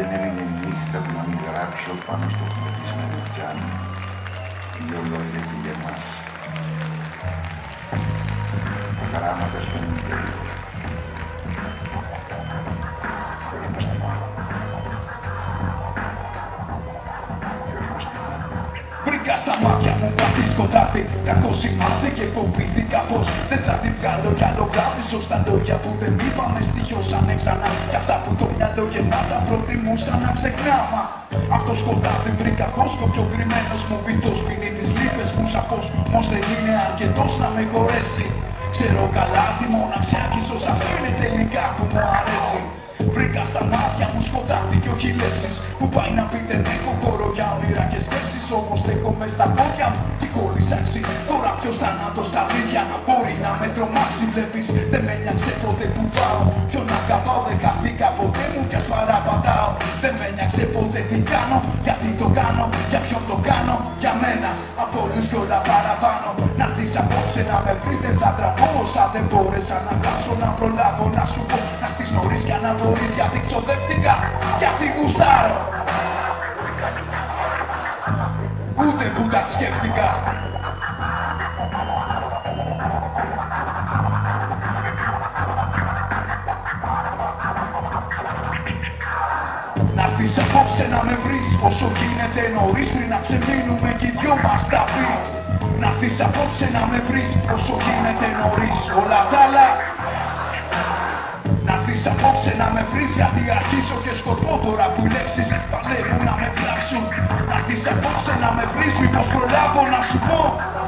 Δεν έμεινε νύχτα που να μην γράψω πάνω στο χρωματισμένο τζάμι δυο λόγια και για μας. Τα γράμματα σβαίνουν γρήγορα. Ποιος μας θυμάται. Ποιος μας θυμάται. Βρήκα στα μάτια μου βαθύ σκοτάδι, κακό σημάδι και φοβήθηκα πως δεν θα τη βγάλω κι άλλο βράδυ. Σωστά λόγια που δεν είπαμε στοιχιώσανε ξανά κι αυτά που το μυαλό γεμάτα προτιμούσα να ξεχνάμα. Απ' το σκοτάδι βρήκα φόσκο πιο κρυμμένος μου βυθός πίνει τις λύπες μου σαφώς, όμως δεν είναι αρκετός να με χωρέσει. Ξέρω καλά τη μοναξιά κι ίσως αυτό είναι τελικά που μου αρέσει. Βρήκα στα μάτια μου σκοτάδι κι όχι λέξεις που πάει να πει δεν έχω χώρο για όνειρα και σκέψεις. Όμως στέκομαι στα πόδια μου κι κόλλησα ξύ. Τώρα ποιος θάνατος στα αλήθεια μπορεί να με τρομάξει. Βλέπεις δεν με νοιάξε ποτέ που πάω, ποιον αγαπάω δεν χαθήκα ποτέ μου κι ας παραπατάω. Δεν με νοιάξε ποτέ τι κάνω, γιατί το κάνω, για ποιον το κάνω. Για μένα από όλους κι όλα παραπάνω. Να έρθεις απόψε να με βρεις δεν θα τραβώ όσα δεν μπόρεσα να γράψω. Να προλάβω να σου πω να έρθεις νωρίς κι να μπορείς γιατί ξοδεύτηκα, γιατί γουστάρω. Ούτε που τα σκέφτηκα. Να έρθεις απόψε να με βρεις όσο γίνεται νωρίς πριν να ξεμείνουμε κι οι δυο μας τα πει. Να έρθεις απόψε να με βρεις όσο γίνεται νωρίς όλα τα άλλα. Να έρθεις απόψε να με βρεις γιατί αρχίσω και σκορπώ τώρα που οι λέξεις παλεύουν να με βλάψουν. Να έρθεις απόψε να με βρεις μήπως προλάβω να σου πω.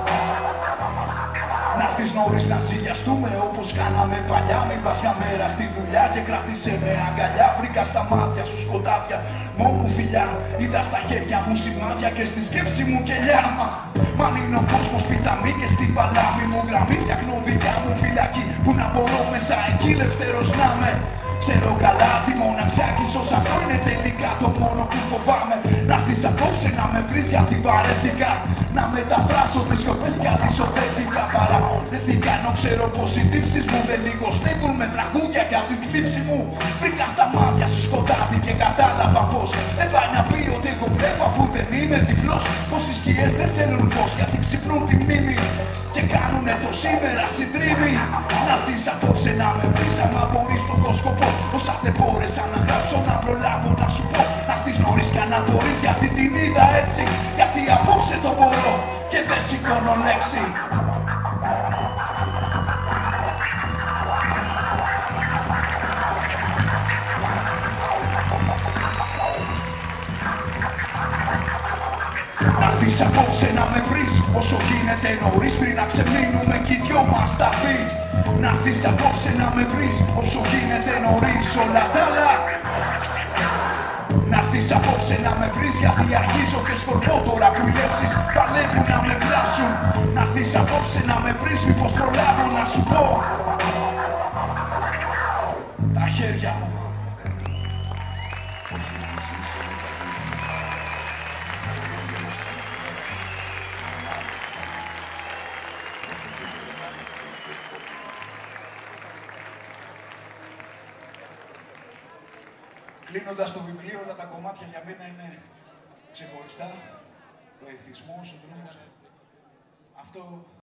Να έρθεις νωρίς να ζηλιαστούμε όπως κάναμε παλιά. Μην πας μια μέρα στη δουλειά και κράτησε με αγκαλιά. Βρήκα στα μάτια σου σκοτάδια, μόνο φιλιά. Είδα στα χέρια μου σημάδια και στη σκέψη μου κελιά. Μα αν είναι ο κόσμος πιθαμή και στην παλάμη μου γραμμή φτιάχνω δικιά μου φυλακή που να μπορώ μέσα εκεί ελεύθερος να με. Ξέρω καλά τη μοναξιά κι ίσως αυτό είναι τελικά το μόνο που φοβάμαι. Να έρθεις απόψε να με βρεις γιατί βαρέθηκα να μεταφράσω τις σκοπές κι αλυσοδεύτηκα. Παραπονέθηκα ενώ ξέρω πως οι τύψεις μου δεν λιγοστεύουν με τραγούδια για τη θλίψη μου. Βρήκα στα μάτια σου σκοτάδι και κατάλαβα πως δεν πάει να πει ότι εγώ βλέπω αφού δεν είμαι τυφλός. Πως οι σκιές δεν θέλουν φως γιατί ξυπνούν τη μνήμη και κάνουνε το σήμερα συντρίμμη. Να έρθεις απόψε να με βρεις άμα μπορείς τον σκοπό. Όσα δεν μπόρεσα να γράψω να προλάβω να σου πω. Να έρθεις νωρίς κι να μπορείς γιατί την είδα έτσι. Γιατί απόψε το μπορώ και δεν σηκώνω λέξη. Να έρθεις απόψε να με βρεις όσο γίνεται νωρίς πριν να ξεμείνουμε κι οι δυο μας τα πει. Να έρθεις απόψε να με βρεις όσο γίνεται νωρίς όλα τα άλλα. Να έρθεις απόψε να με βρεις γιατί αρχίζω και σκορπώ τώρα που οι λέξεις παλεύουν να με βλάψουν. Να έρθεις απόψε να με βρεις μήπως προλάβω να σου πω. Τα χέρια μου. Κλείνοντας το βιβλίο, όλα τα κομμάτια για μένα είναι ξεχωριστά. Ο εθισμός, ο δρόμος, αυτό